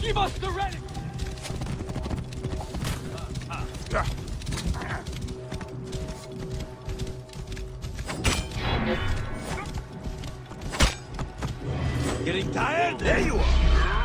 Give us the relic! Getting tired? There you are!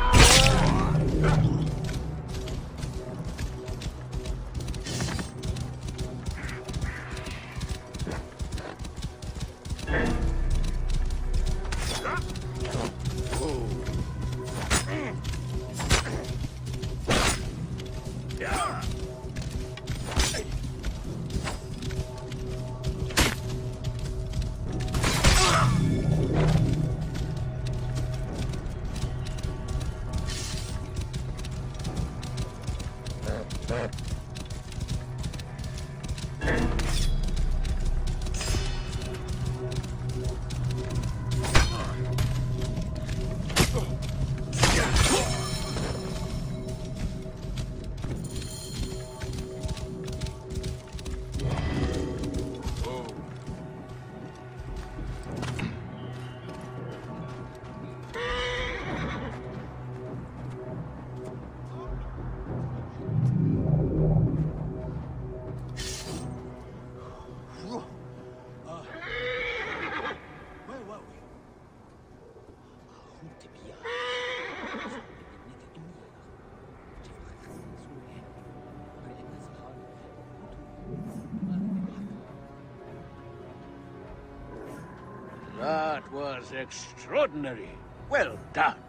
That was extraordinary. Well done.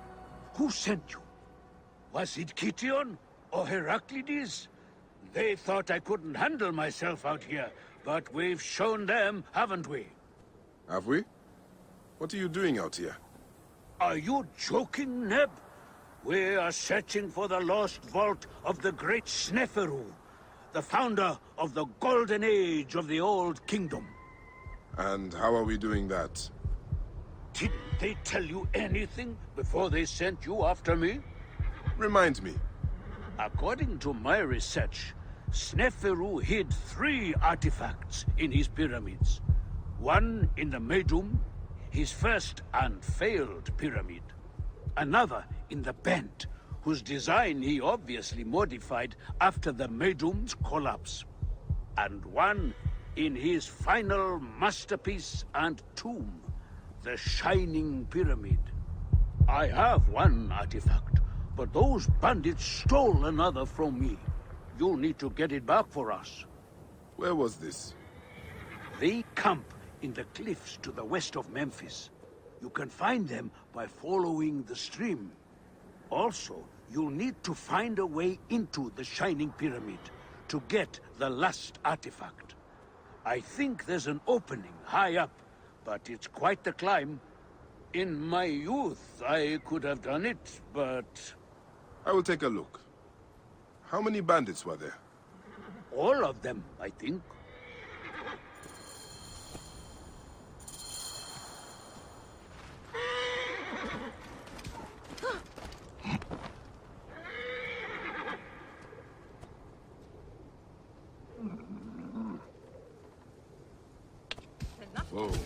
Who sent you? Was it Kition or Heraclides? They thought I couldn't handle myself out here, but we've shown them, haven't we? Have we? What are you doing out here? Are you joking, Neb? We are searching for the lost vault of the great Sneferu, the founder of the golden age of the Old Kingdom. And how are we doing that? Didn't they tell you anything before they sent you after me? Remind me. According to my research, Sneferu hid 3 artifacts in his pyramids. One in the Medum, his first and failed pyramid. Another in the Bent, whose design he obviously modified after the Medum's collapse. And one in his final masterpiece and tomb, the Shining Pyramid. I have one artifact, but those bandits stole another from me. You'll need to get it back for us. Where was this? They camp in the cliffs to the west of Memphis. You can find them by following the stream. Also, you'll need to find a way into the Shining Pyramid to get the last artifact. I think there's an opening high up, but it's quite the climb. In my youth, I could have done it, but... I will take a look. How many bandits were there? all of them, I think. Whoa.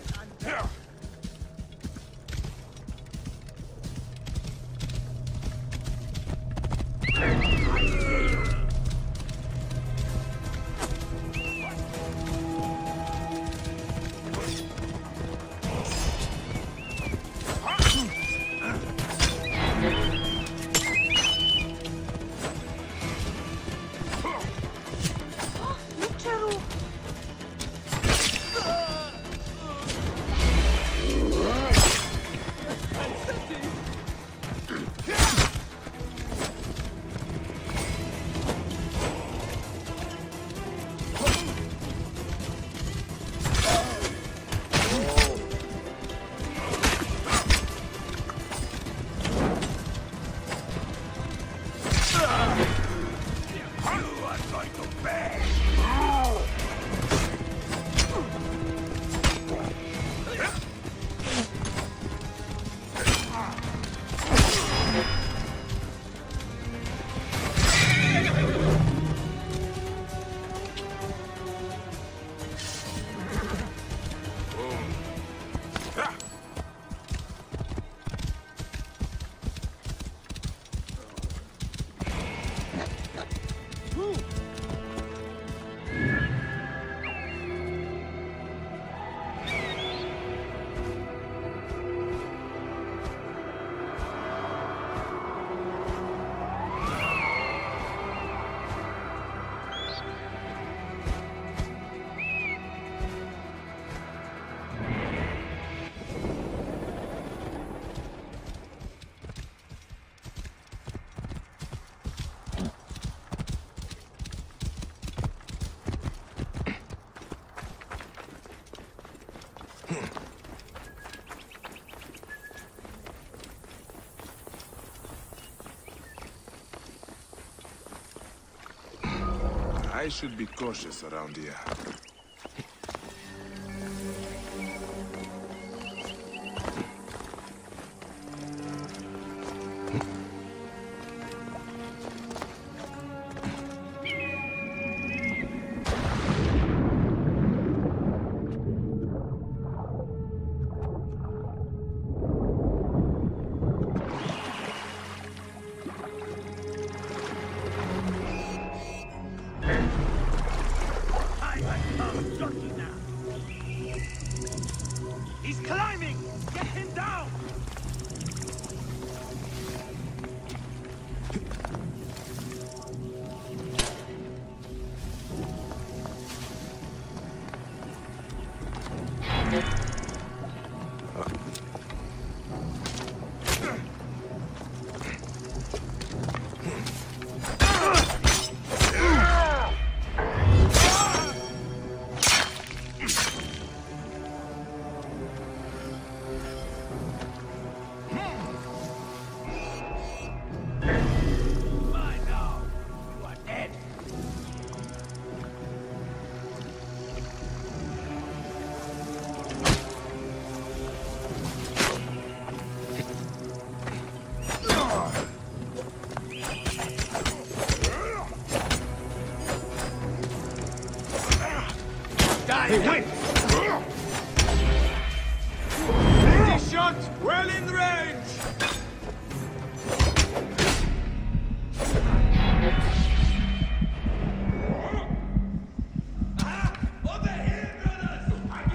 I should be cautious around here. He's climbing! Get him down! Hey, wait! Ready shot! Well in range! Over here, brothers!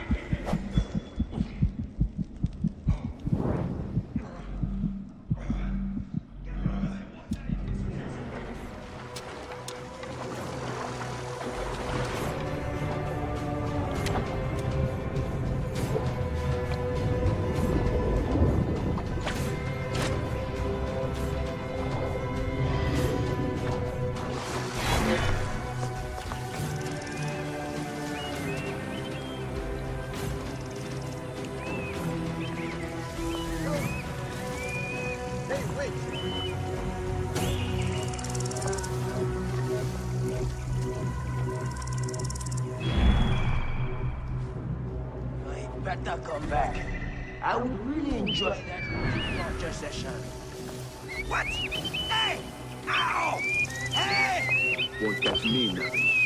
Better come back. I would really enjoy that torture session. What? Hey! Ow! Hey! What does mean?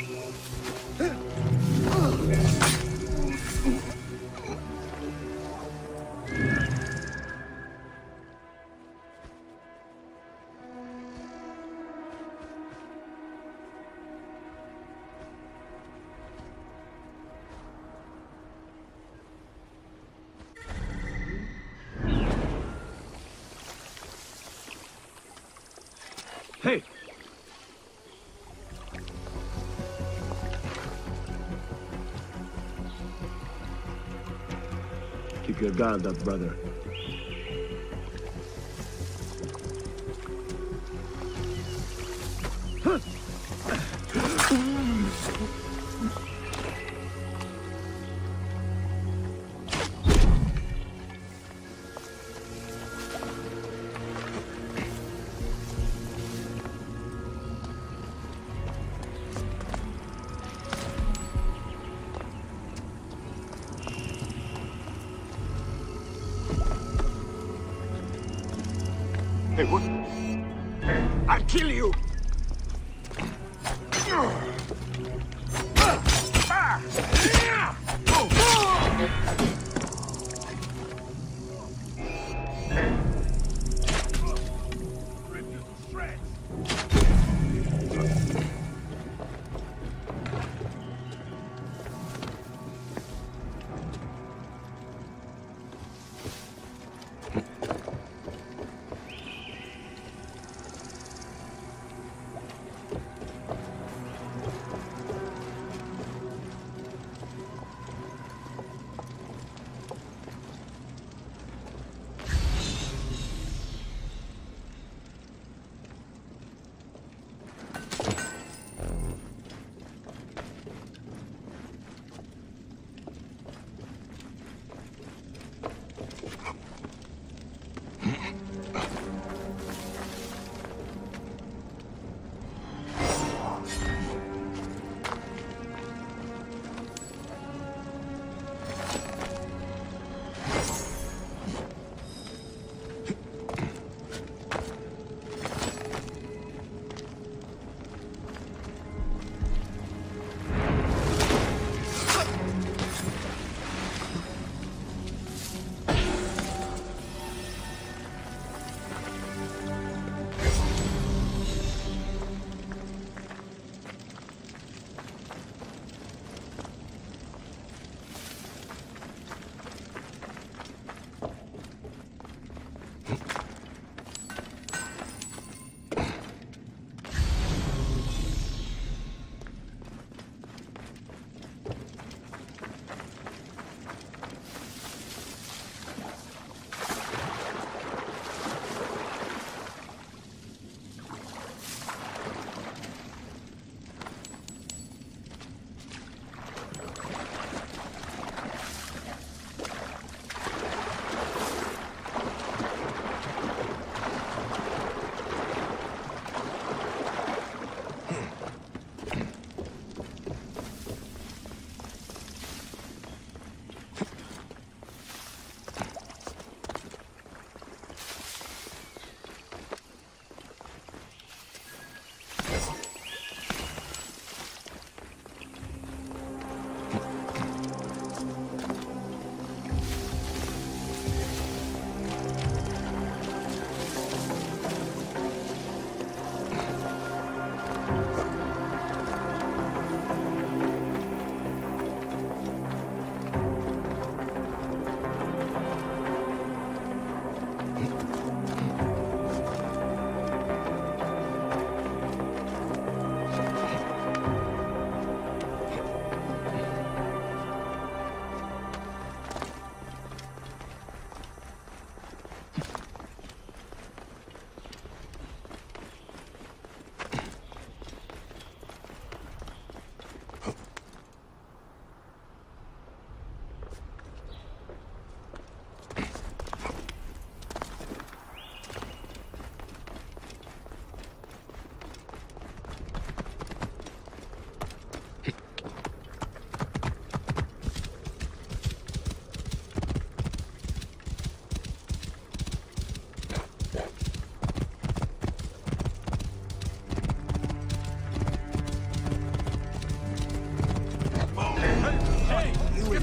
Hey! Keep your guard up, brother. Hey, what? I'll kill you!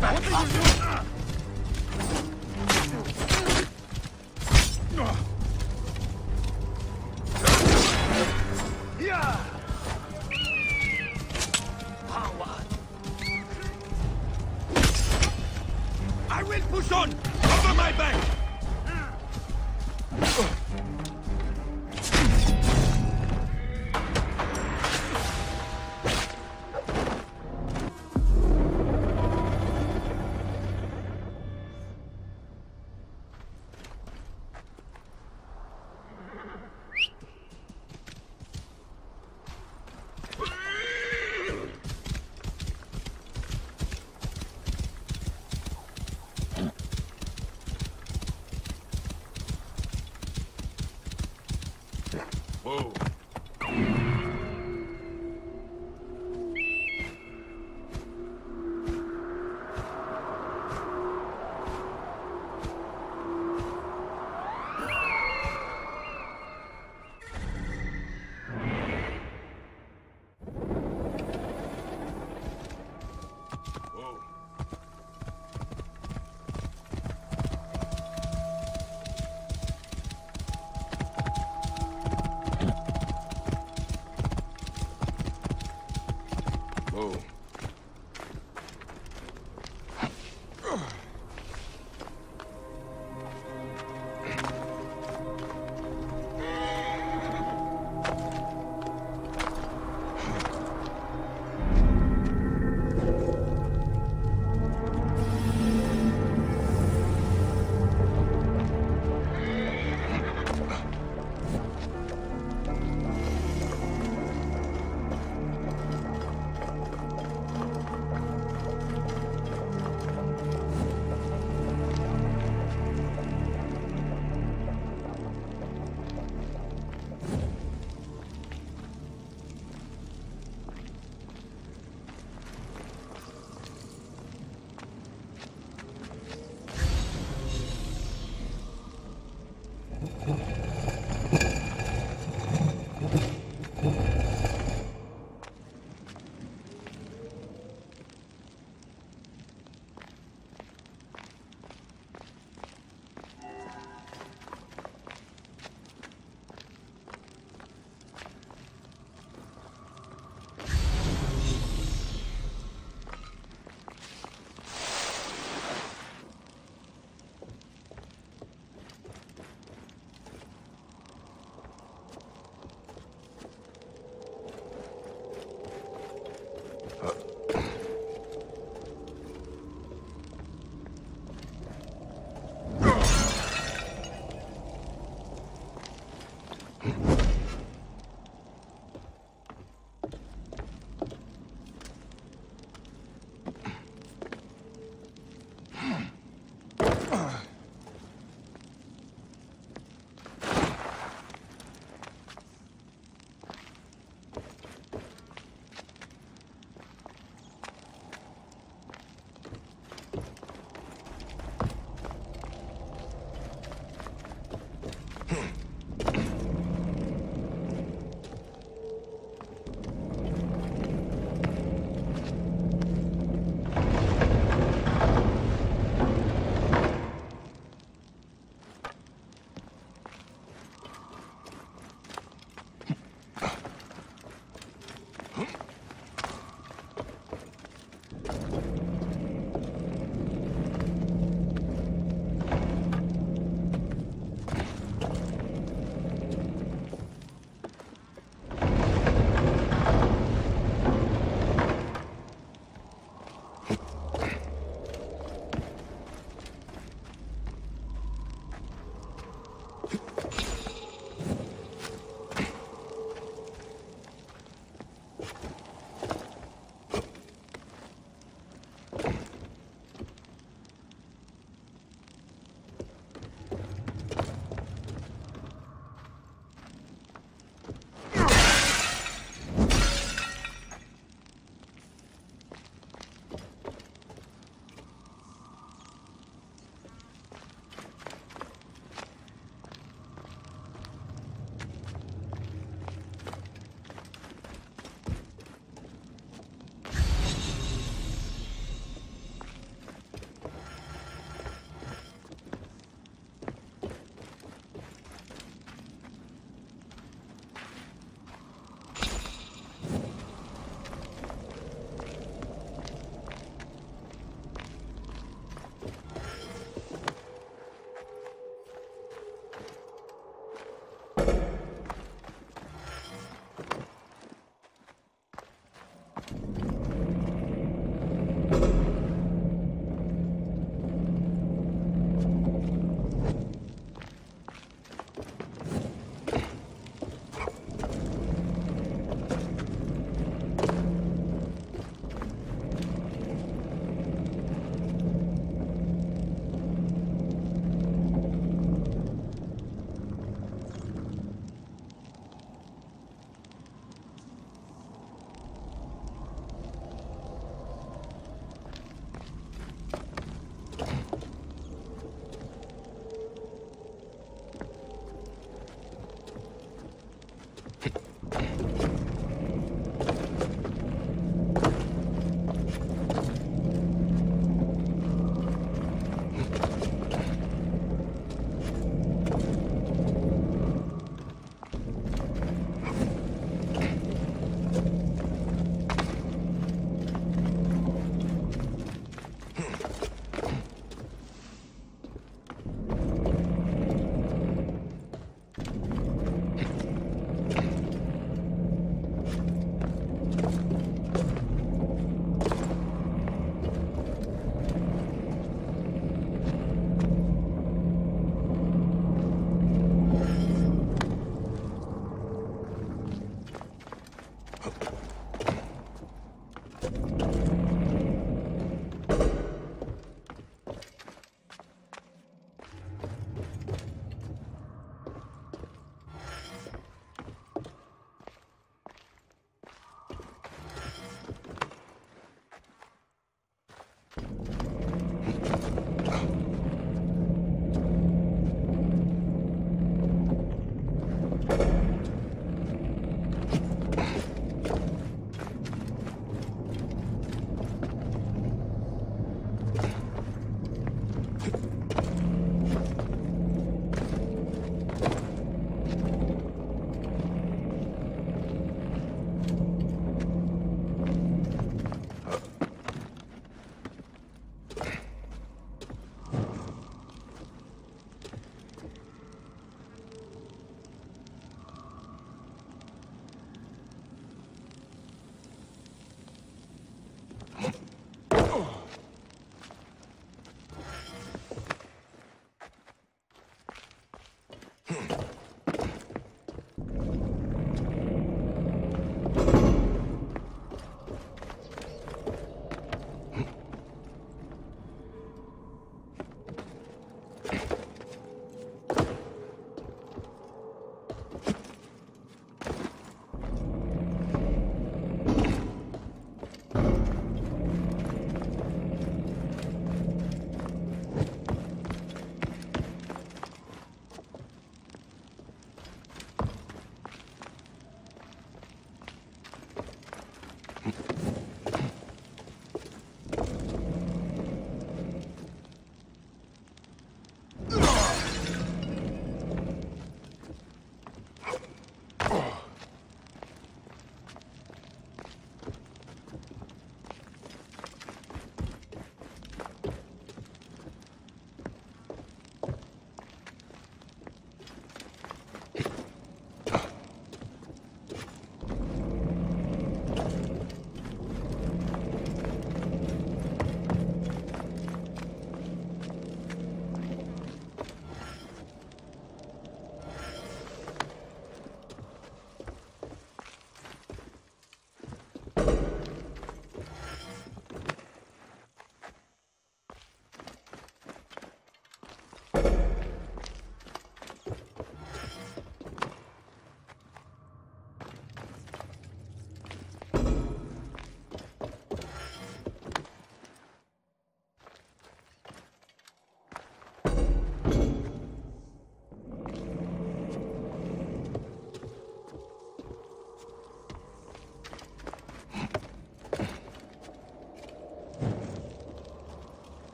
I will push on! Cover my back! Whoa. Whoa. Huh?